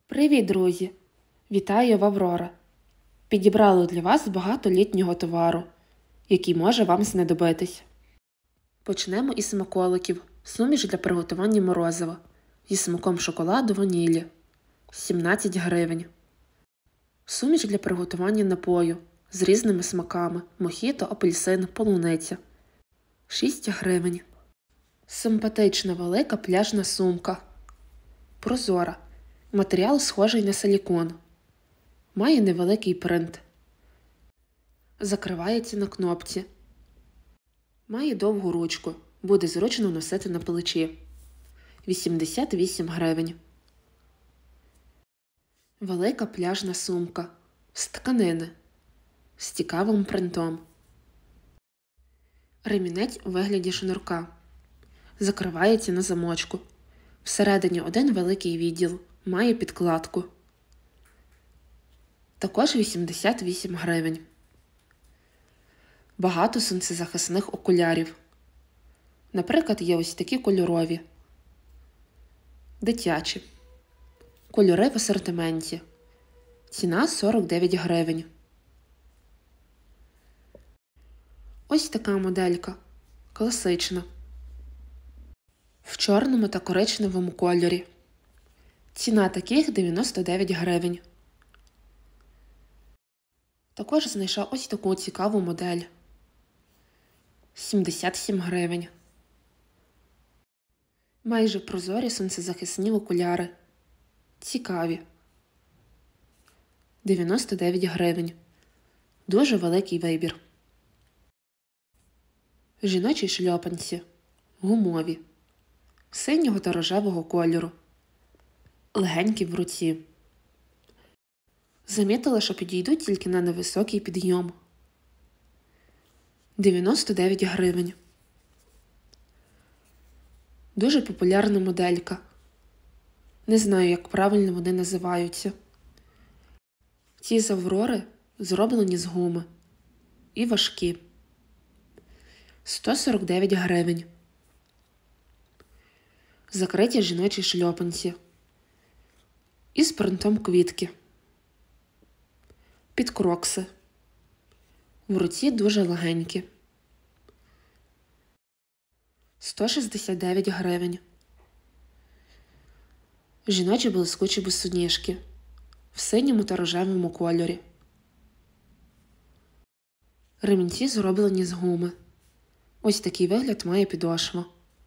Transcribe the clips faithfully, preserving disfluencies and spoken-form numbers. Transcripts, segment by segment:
Привіт, друзі! Вітаю в Аврора! Підібрали для вас багато літнього товару, який може вам знадобитись. Почнемо із смаколиків. Суміш для приготування морозива зі смаком шоколаду ванілі – сімнадцять гривень. Суміш для приготування напою з різними смаками – мохіто, апельсин, полуниця – шість гривень. Симпатична велика пляжна сумка. Прозора. Матеріал схожий на силікон. Має невеликий принт. Закривається на кнопці. Має довгу ручку. Буде зручно носити на плечі. вісімдесят вісім гривень. Велика пляжна сумка. З тканини. З цікавим принтом. Ремінець у вигляді шнурка. Закривається на замочку. Всередині один великий відділ. Має підкладку. Також вісімдесят вісім гривень. Багато сонцезахисних окулярів. Наприклад, є ось такі кольорові. Дитячі. Кольори в асортименті. Ціна сорок дев'ять гривень. Ось така моделька. Класична. В чорному та коричневому кольорі. Ціна таких дев'яносто дев'ять гривень. Також знайшла ось таку цікаву модель. сімдесят сім гривень. Майже прозорі сонцезахисні окуляри. Цікаві. дев'яносто дев'ять гривень. Дуже великий вибір. Жіночі шльопанці. Гумові. Синього та рожевого кольору. Легенькі в руці. Замітила, що підійдуть тільки на невисокий підйом. дев'яносто дев'ять гривень. Дуже популярна моделька. Не знаю, як правильно вони називаються. Ці з Аврори зроблені з гуми. І важкі. сто сорок дев'ять гривень. Закриті жіночі шльопанці. Із принтом квітки. Під крокси. В руці дуже легенькі. сто шістдесят дев'ять гривень. Жіночі блискучі босоніжки. В синьому та рожевому кольорі. Ремінці зроблені з гуми. Ось такий вигляд має підошва.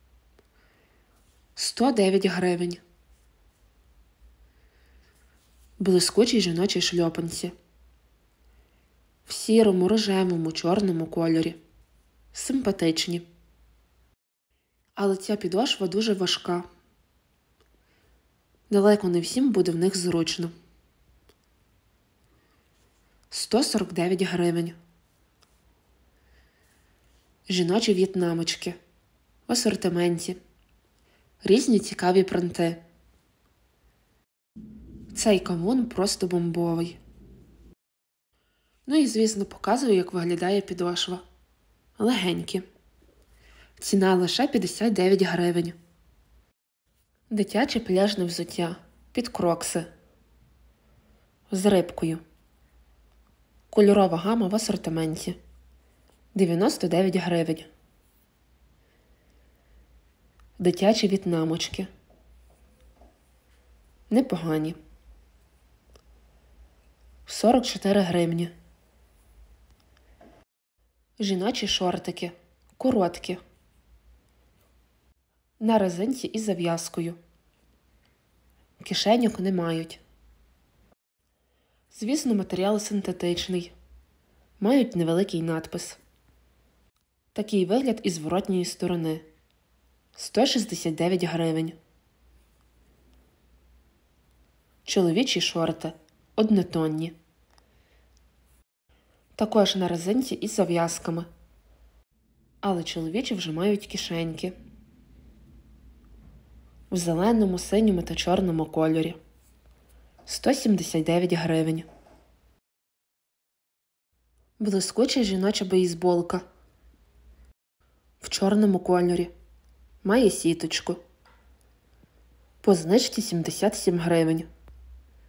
сто дев'ять гривень. Блискучі жіночі шльопанці. В сірому, рожевому, чорному кольорі. Симпатичні. Але ця підошва дуже важка. Далеко не всім буде в них зручно. сто сорок дев'ять гривень. Жіночі в'єтнамочки. В асортименті. Різні цікаві принти. Цей кавун просто бомбовий. Ну і, звісно, показую, як виглядає підошва. Легенькі. Ціна лише п'ятдесят дев'ять гривень. Дитяче пляжне взуття. Під крокси. З рибкою. Кольорова гама в асортименті. дев'яносто дев'ять гривень. Дитячі в'єтнамочки. Непогані. сорок чотири гривні. Жіночі шортики. Короткі. На резинці із зав'язкою. Кишеньок не мають. Звісно, матеріал синтетичний. Мають невеликий надпис. Такий вигляд із зворотньої сторони. сто шістдесят дев'ять гривень. Чоловічі шорти. Однотонні. Також на резинці із зав'язками. Але чоловічі вже мають кишеньки. В зеленому, синьому та чорному кольорі. сто сімдесят дев'ять гривень. Блискуча жіноча бейсболка. В чорному кольорі. Має сіточку. По знижці сімдесят сім гривень.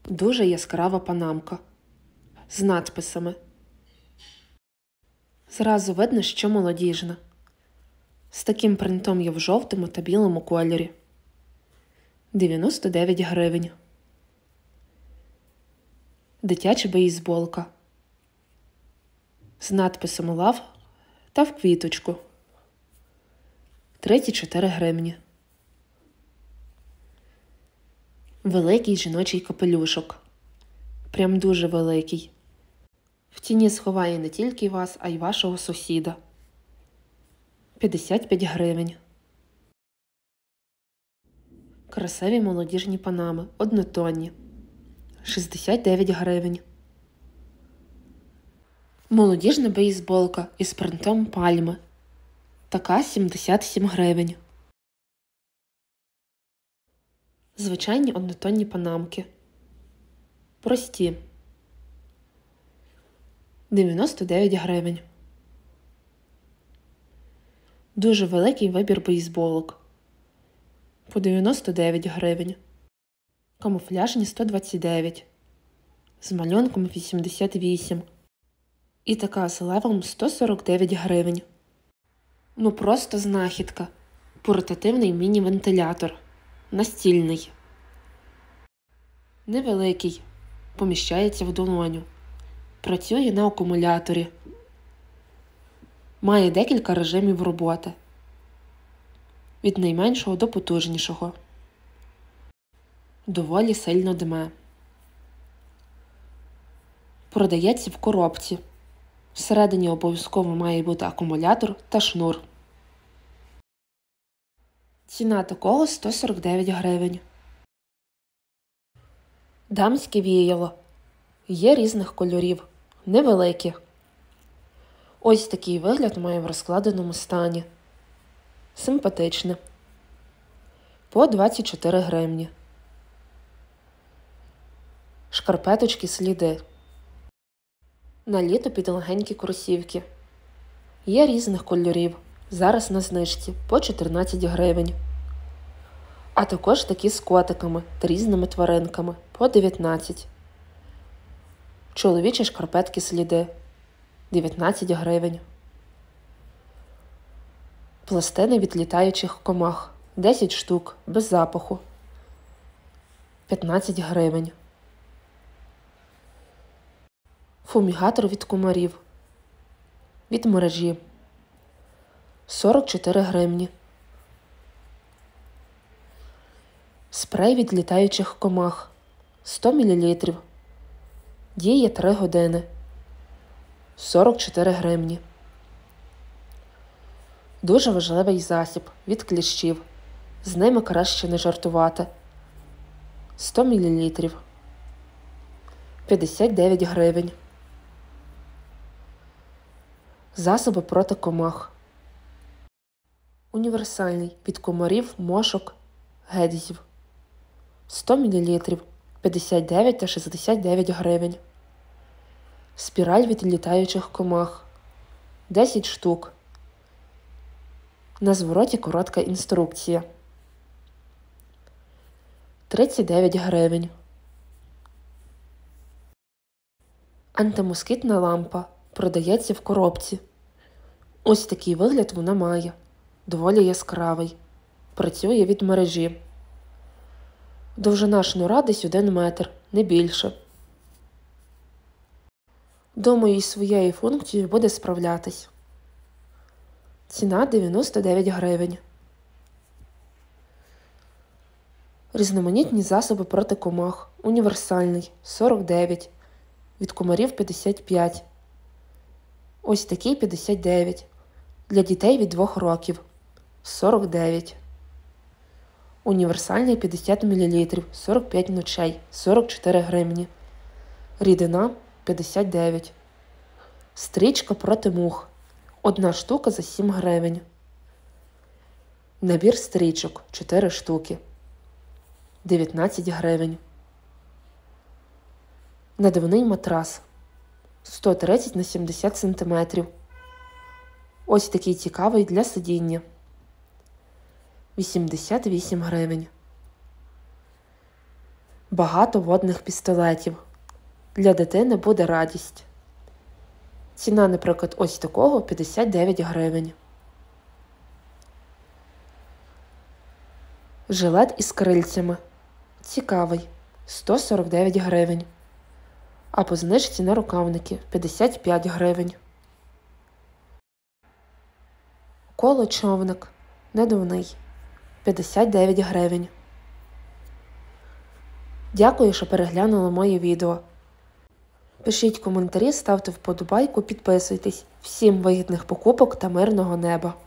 Дуже яскрава панамка. З надписами. Зразу видно, що молодіжна. З таким принтом є в жовтому та білому кольорі. дев'яносто дев'ять гривень. Дитяча бейсболка. З надписом «Лав» та в квіточку. тридцять чотири гривні. Великий жіночий капелюшок. Прям дуже великий. В тіні сховає не тільки вас, а й вашого сусіда. п'ятдесят п'ять гривень. Красиві молодіжні панами, однотонні. шістдесят дев'ять гривень. Молодіжна бейсболка із принтом пальми. Така сімдесят сім гривень. Звичайні однотонні панамки. Прості. дев'яносто дев'ять гривень. Дуже великий вибір бейсболок. По дев'яносто дев'ять гривень. Камуфляжні сто двадцять дев'ять. З малюнком вісімдесят вісім. І така з левом сто сорок дев'ять гривень. Ну просто знахідка. Портативний міні-вентилятор. Настільний. Невеликий. Поміщається в долоню. Працює на акумуляторі. Має декілька режимів роботи. Від найменшого до потужнішого. Доволі сильно дме. Продається в коробці. Всередині обов'язково має бути акумулятор та шнур. Ціна такого сто сорок дев'ять гривень. Дамське віяло. Є різних кольорів. Невеликі. Ось такий вигляд має в розкладеному стані. Симпатичне. По двадцять чотири гривні. Шкарпеточки сліди. На літо під легенькі кросівки. Є різних кольорів. Зараз на знижці по чотирнадцять гривень. А також такі з котиками та різними тваринками по дев'ятнадцять. Чоловічі шкарпетки сліди. дев'ятнадцять гривень. Пластини від літаючих комах. десять штук, без запаху. п'ятнадцять гривень. Фумігатор від комарів. Від мережі. сорок чотири гривні. Спрей від літаючих комах. сто мілілітрів. Діє три години. сорок чотири гривні. Дуже важливий засіб від кліщів. З ними краще не жартувати. сто мілілітрів. п'ятдесят дев'ять гривень. Засоби проти комах. Універсальний від комарів, мошок, гедзів. сто мілілітрів. п'ятдесят дев'ять та шістдесят дев'ять гривень. Спіраль від літаючих комах. десять штук. На звороті коротка інструкція. тридцять дев'ять гривень. Антимоскітна лампа. Продається в коробці. Ось такий вигляд вона має. Доволі яскравий. Працює від мережі. Довжина шнура десь один метр, не більше. Думаю, із своєю функцією буде справлятись. Ціна дев'яносто дев'ять гривень. Різноманітні засоби проти комах. Універсальний сорок дев'ять. Від комарів п'ятдесят п'ять. Ось такий п'ятдесят дев'ять. Для дітей від двох років сорок дев'ять. Універсальний п'ятдесят мілілітрів, сорок п'ять ночей, сорок чотири гривні. Рідина п'ятдесят дев'ять. Стрічка проти мух. Одна штука за сім гривень. Набір стрічок чотири штуки. дев'ятнадцять гривень. Надувний матрас сто тридцять на сімдесят сантиметрів. Ось такий цікавий для сидіння. вісімдесят вісім гривень. Багато водних пістолетів. Для дитини буде радість. Ціна, наприклад, ось такого п'ятдесят дев'ять гривень. Жилет із крильцями. Цікавий. сто сорок дев'ять гривень. А по знижці на рукавники п'ятдесят п'ять гривень. Коло-човник. Надувний. п'ятдесят дев'ять гривень. Дякую, що переглянули моє відео. Пишіть коментарі, ставте вподобайку, підписуйтесь. Всім вигідних покупок та мирного неба!